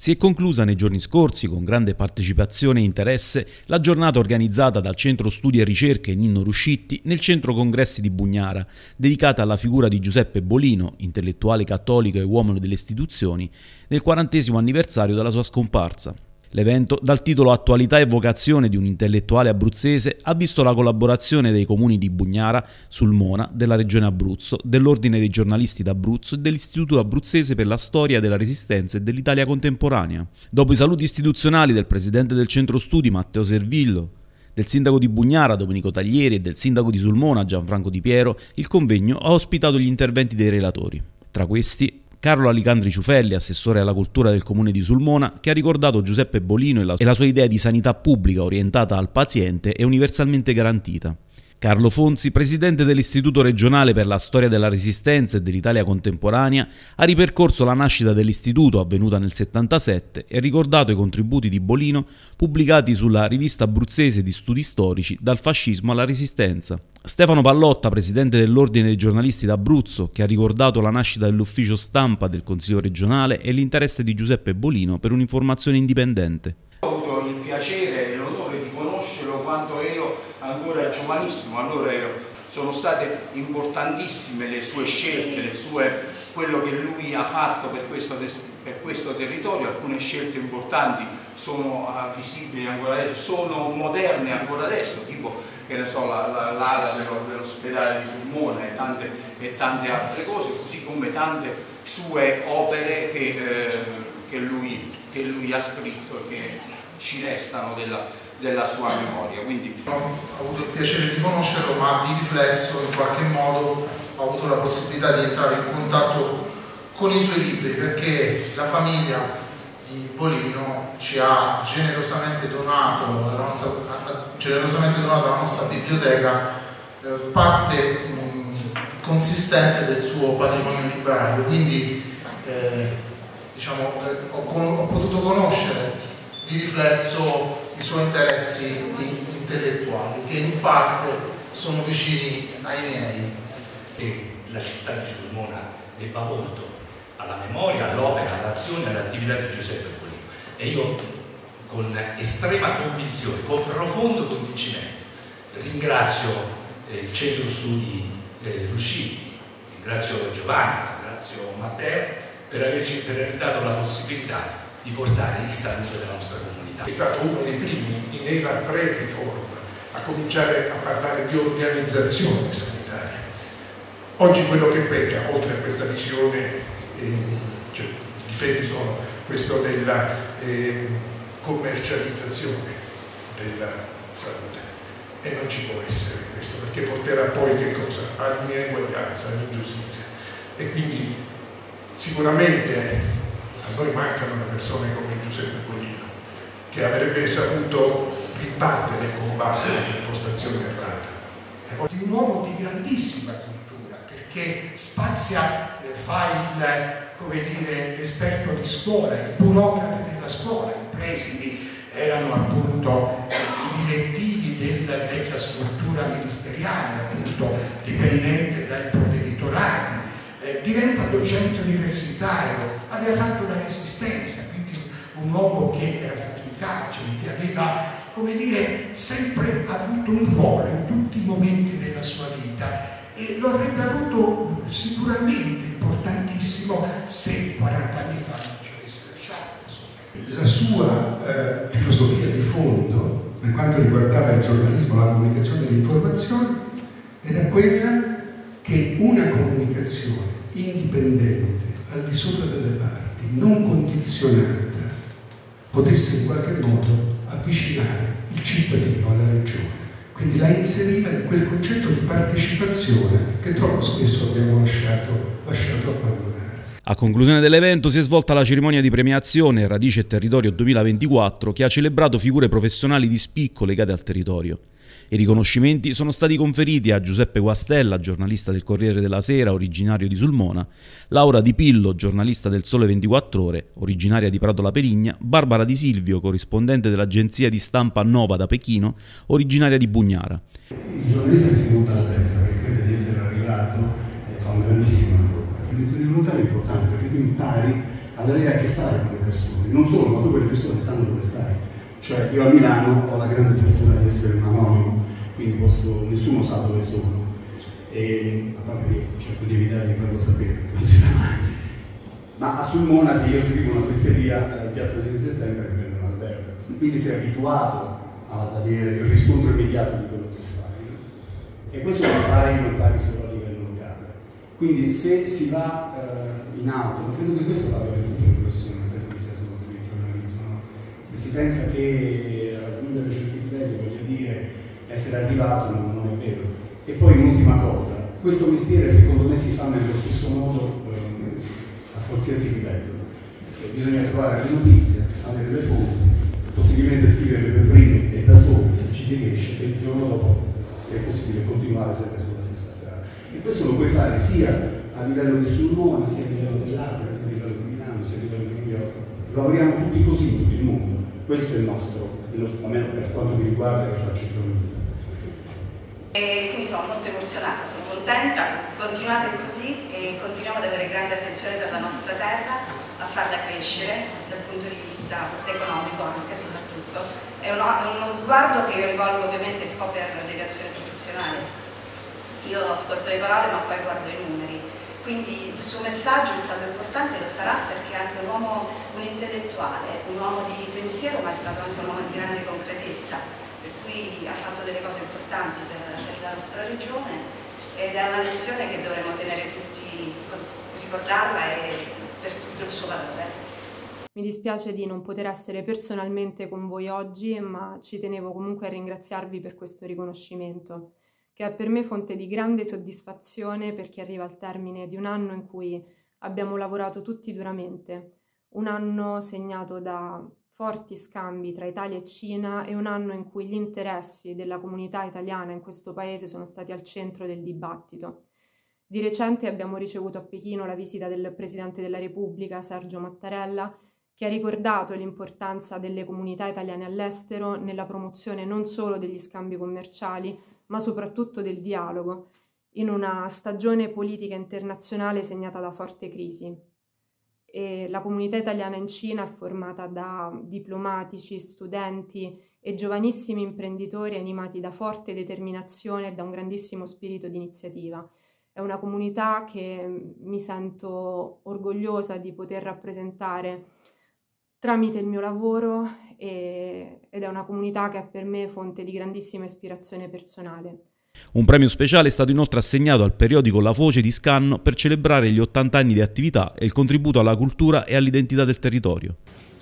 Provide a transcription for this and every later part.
Si è conclusa nei giorni scorsi, con grande partecipazione e interesse, la giornata organizzata dal Centro Studi e Ricerche Nino Ruscitti nel Centro Congressi di Bugnara, dedicata alla figura di Giuseppe Bolino, intellettuale cattolico e uomo delle istituzioni, nel 40° anniversario della sua scomparsa. L'evento, dal titolo Attualità e vocazione di un intellettuale abruzzese, ha visto la collaborazione dei comuni di Bugnara, Sulmona, della Regione Abruzzo, dell'Ordine dei giornalisti d'Abruzzo e dell'Istituto Abruzzese per la Storia della Resistenza e dell'Italia Contemporanea. Dopo i saluti istituzionali del presidente del Centro Studi Matteo Servillo, del sindaco di Bugnara Domenico Taglieri e del sindaco di Sulmona Gianfranco Di Piero, il convegno ha ospitato gli interventi dei relatori. Tra questi Carlo Alicandri Ciufelli, assessore alla cultura del comune di Sulmona, che ha ricordato Giuseppe Bolino e la sua idea di sanità pubblica orientata al paziente e universalmente garantita. Carlo Fonzi, presidente dell'Istituto regionale per la storia della Resistenza e dell'Italia contemporanea, ha ripercorso la nascita dell'istituto avvenuta nel 77 e ricordato i contributi di Bolino pubblicati sulla rivista abruzzese di studi storici Dal fascismo alla Resistenza. Stefano Pallotta, presidente dell'Ordine dei giornalisti d'Abruzzo, che ha ricordato la nascita dell'ufficio stampa del Consiglio regionale e l'interesse di Giuseppe Bolino per un'informazione indipendente. Ho avuto il piacere e l'onore di conoscerlo quando ero ancora giovanissimo, allora sono state importantissime le sue scelte, quello che lui ha fatto per questo territorio. Alcune scelte importanti sono visibili ancora adesso, sono moderne ancora adesso, tipo che ne so, l'ala dell'ospedale di Sulmona e tante altre cose, così come tante sue opere che lui ha scritto e che ci restano della sua memoria. Quindi ho avuto il piacere di conoscerlo, ma di riflesso in qualche modo ho avuto la possibilità di entrare in contatto con i suoi libri, perché la famiglia di Bolino ci ha generosamente donato alla nostra biblioteca parte consistente del suo patrimonio librario, quindi diciamo, ho potuto conoscere di riflesso i suoi interessi intellettuali, che in parte sono vicini ai miei. E la città di Sulmona debba molto alla memoria, all'opera, all'azione e all'attività di Giuseppe Bolino. E io con estrema convinzione, con profondo convincimento, ringrazio il Centro Studi Ruscitti, ringrazio Giovanni, ringrazio Matteo per aver dato la possibilità di portare il saluto della nostra comunità. È stato uno dei primi in era pre-riforma a cominciare a parlare di organizzazione sanitaria. Oggi quello che pecca, oltre a questa visione, cioè, i difetti sono questo della commercializzazione della salute, e non ci può essere questo, perché porterà poi che cosa? All'ineguaglianza, all'ingiustizia. E quindi sicuramente a noi mancano persone come Giuseppe Bolino, che avrebbe saputo ribattere e combattere l'impostazione errata. Di un uomo di grandissima cultura, perché spazia, fa l'esperto di scuola, il burocrate della scuola. I presidi erano appunto i direttivi della vecchia struttura ministeriale, appunto dipendente dai provveditorati, diventa docente universitario, aveva fatto la resistenza, quindi un uomo che era stato in carcere, che aveva, come dire, sempre avuto un ruolo in tutti i momenti della sua vita, e lo avrebbe avuto sicuramente importantissimo se 40 anni fa non ci avesse lasciato. La sua filosofia di fondo, per quanto riguardava il giornalismo, la comunicazione dell'informazione, era quella che una comunicazione indipendente, al di sopra delle parti, non condizionata, potesse in qualche modo avvicinare il cittadino alla regione. Quindi la inseriva in quel concetto di partecipazione che troppo spesso abbiamo lasciato abbandonare. A conclusione dell'evento si è svolta la cerimonia di premiazione Radice e Territorio 2024, che ha celebrato figure professionali di spicco legate al territorio. I riconoscimenti sono stati conferiti a Giuseppe Guastella, giornalista del Corriere della Sera, originario di Sulmona, Laura Di Pillo, giornalista del Sole 24 Ore, originaria di Prato La Perigna, Barbara Di Silvio, corrispondente dell'agenzia di stampa Nova da Pechino, originaria di Bugnara. Il giornalista che si monta la testa, che crede di essere arrivato, fa un grandissimo lavoro. L'iniziativa volontaria è importante perché tu impari ad avere a che fare con le persone, non solo, ma poi le persone sanno dove stai. Cioè io a Milano ho la grande fortuna di essere un anonimo, quindi nessuno sa dove sono, e a parte che cerco di evitare di farlo sapere, non si sa mai. Ma a Sulmona, se io scrivo una fesseria in piazza 5 settembre, mi prende una sberla. Quindi sei abituato ad avere il riscontro immediato di quello che fai. E questo non pari solo a livello locale. Quindi se si va in auto, credo che questo vada per tutte le professioni, non credo che sia solo per il giornalismo, no? Se si pensa che raggiungere certi livelli, voglio dire, essere arrivato non è vero. E poi un'ultima cosa, questo mestiere secondo me si fa nello stesso modo a qualsiasi livello. Bisogna trovare le notizie, avere le fonti, possibilmente scrivere per primi e da soli se ci si riesce, e il giorno dopo, se è possibile, continuare sempre sulla stessa strada. E questo lo puoi fare sia a livello di Sulmona, sia a livello dell'Aquila, sia a livello di Milano, sia a livello di New York. Lavoriamo tutti così in tutto il mondo. Questo è il nostro, almeno per quanto mi riguarda, che faccio il cronista. E quindi sono molto emozionata, sono contenta, continuate così e continuiamo ad avere grande attenzione per la nostra terra, a farla crescere dal punto di vista economico anche soprattutto. È uno sguardo che io rivolgo ovviamente un po' per deviazione professionale. Io ascolto le parole ma poi guardo i numeri. Quindi il suo messaggio è stato importante e lo sarà perché è anche un intellettuale, un uomo di pensiero, ma è stato anche un uomo di grande concretezza, per cui ha fatto delle cose importanti per la nostra regione ed è una lezione che dovremmo tenere tutti, ricordarla e per tutto il suo valore. Mi dispiace di non poter essere personalmente con voi oggi, ma ci tenevo comunque a ringraziarvi per questo riconoscimento, che è per me fonte di grande soddisfazione perché arriva al termine di un anno in cui abbiamo lavorato tutti duramente, un anno segnato da forti scambi tra Italia e Cina e un anno in cui gli interessi della comunità italiana in questo paese sono stati al centro del dibattito. Di recente abbiamo ricevuto a Pechino la visita del Presidente della Repubblica, Sergio Mattarella, che ha ricordato l'importanza delle comunità italiane all'estero nella promozione non solo degli scambi commerciali, ma soprattutto del dialogo, in una stagione politica internazionale segnata da forte crisi. E la comunità italiana in Cina è formata da diplomatici, studenti e giovanissimi imprenditori animati da forte determinazione e da un grandissimo spirito di iniziativa. È una comunità che mi sento orgogliosa di poter rappresentare tramite il mio lavoro ed è una comunità che è per me fonte di grandissima ispirazione personale. Un premio speciale è stato inoltre assegnato al periodico La Voce di Scanno per celebrare gli 80 anni di attività e il contributo alla cultura e all'identità del territorio.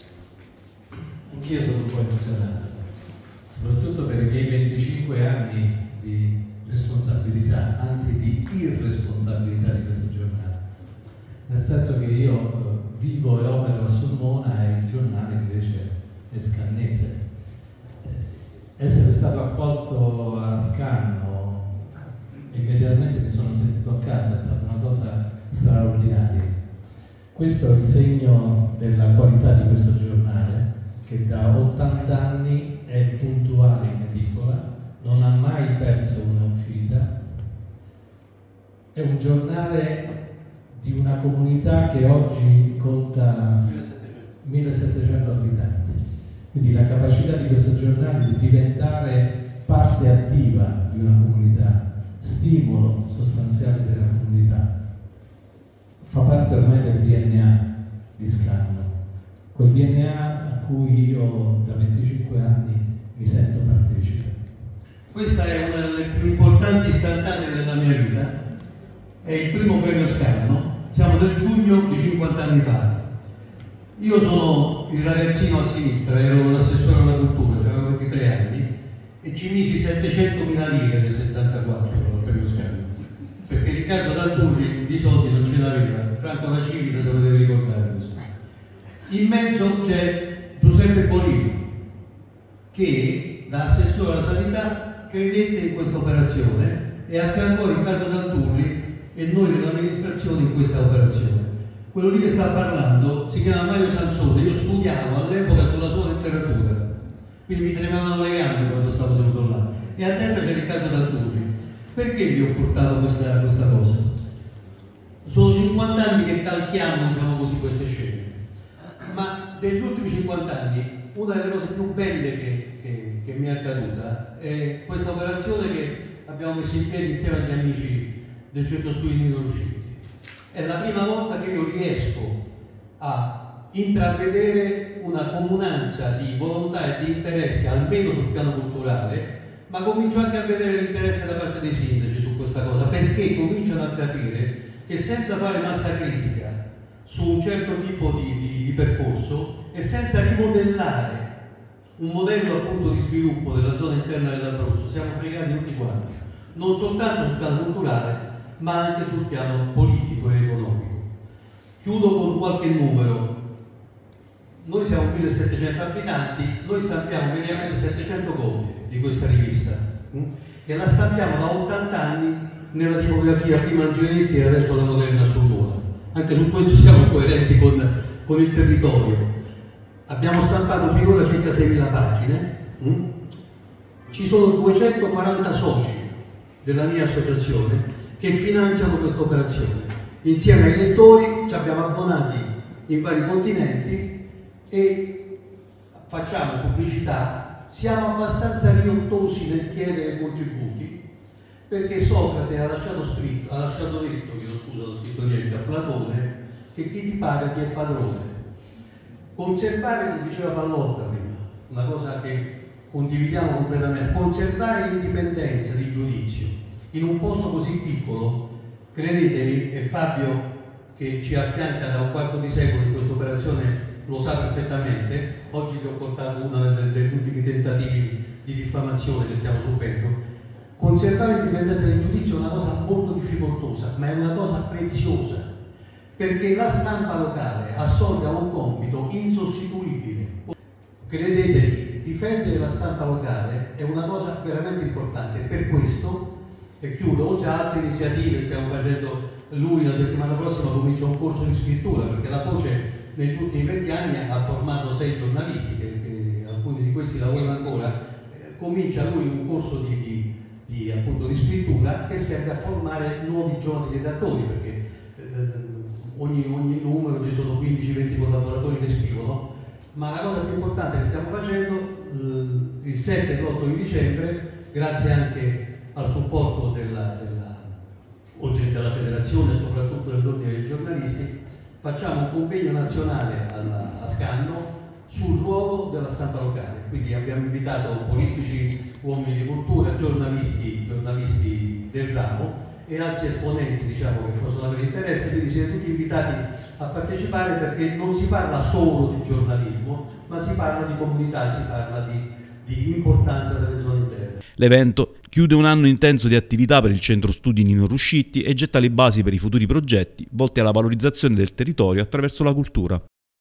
Anch'io sono un po' emozionato, soprattutto per i miei 25 anni di responsabilità, anzi di irresponsabilità di questa giornata. Nel senso che io vivo e opero a Sulmona e il giornale invece è scannese. Essere stato accolto a Scanno, immediatamente mi sono sentito a casa, è stata una cosa straordinaria. Questo è il segno della qualità di questo giornale, che da 80 anni è puntuale in edicola, non ha mai perso una uscita. È un giornale di una comunità che oggi conta 1700 abitanti. Quindi la capacità di questo giornale di diventare parte attiva di una comunità, stimolo sostanziale della comunità, fa parte ormai del DNA di Scanno, quel DNA a cui io da 25 anni mi sento partecipe. Questa è una delle più importanti istantanee della mia vita, è il primo premio Scanno, siamo del giugno di 50 anni fa. Io sono il ragazzino a sinistra, ero l'assessore alla cultura, avevo 23 anni e ci misi 700.000 lire nel 74 al premio Scanno, perché Riccardo D'Altucci di soldi non ce l'aveva, Franco La Civita se lo deve ricordare questo. In mezzo c'è Giuseppe Bolino, che da assessore alla sanità credette in questa operazione e affiancò Riccardo D'Altucci e noi dell'amministrazione in questa operazione. Quello lì che sta parlando si chiama Mario Sansone, io studiavo all'epoca sulla sua letteratura, quindi mi tremavano le gambe quando stavo seduto là. E a destra c'è Riccardo D'Altucci. Perché vi ho portato questa cosa? Sono 50 anni che calchiamo, diciamo così, queste scene. degli ultimi 50 anni una delle cose più belle che mi è accaduta è questa operazione che abbiamo messo in piedi insieme agli amici del Centro Studi Nino Ruscitti. È la prima volta che io riesco a intravedere una comunanza di volontà e di interesse, almeno sul piano culturale, ma comincio anche a vedere l'interesse da parte dei sindaci su questa cosa, perché cominciano a capire che senza fare massa critica su un certo tipo di percorso e senza rimodellare un modello appunto di sviluppo della zona interna dell'Abruzzo siamo fregati tutti quanti, non soltanto sul piano culturale ma anche sul piano politico e economico. Chiudo con qualche numero. Noi siamo 1700 abitanti, noi stampiamo mediamente 700 copie di questa rivista e la stampiamo da 80 anni nella tipografia prima Angeletti e adesso la Moderna Sulmona. Anche su questo siamo coerenti con il territorio. Abbiamo stampato finora circa 6.000 pagine, ci sono 240 soci della mia associazione che finanziano questa operazione. Insieme ai lettori ci abbiamo abbonati in vari continenti e facciamo pubblicità, siamo abbastanza riottosi nel chiedere contributi, perché Socrate ha lasciato detto, non ho scritto niente, a Platone, che chi ti paga ti è padrone. Conservare, come diceva Pallotta prima, una cosa che condividiamo completamente, conservare l'indipendenza di giudizio in un posto così piccolo, credetemi, e Fabio che ci affianca da un quarto di secolo in questa operazione lo sa perfettamente, oggi vi ho portato uno degli ultimi tentativi di diffamazione che stiamo subendo. Conservare l'indipendenza di giudizio è una cosa molto difficoltosa, ma è una cosa preziosa, perché la stampa locale assolve a un compito insostituibile. Credetemi, difendere la stampa locale è una cosa veramente importante. Per questo, e chiudo, oltre a altre iniziative stiamo facendo, lui la settimana prossima comincia un corso di scrittura, perché la Foce negli ultimi 20 anni ha formato 6 giornalisti, che alcuni di questi lavorano ancora, comincia lui un corso appunto di scrittura che serve a formare nuovi giovani redattori, perché ogni numero ci sono 15-20 collaboratori che scrivono, ma la cosa più importante che stiamo facendo il 7 e l'8 di dicembre, grazie anche al supporto della federazione e soprattutto dell'ordine dei giornalisti, facciamo un convegno nazionale a Scanno sul ruolo della stampa locale. Quindi abbiamo invitato politici, uomini di cultura, giornalisti del ramo e altri esponenti, diciamo, che possono avere interesse, quindi siete tutti invitati a partecipare, perché non si parla solo di giornalismo, ma si parla di comunità, si parla di importanza delle zone interne. L'evento chiude un anno intenso di attività per il Centro Studi Nino Ruscitti e getta le basi per i futuri progetti volti alla valorizzazione del territorio attraverso la cultura.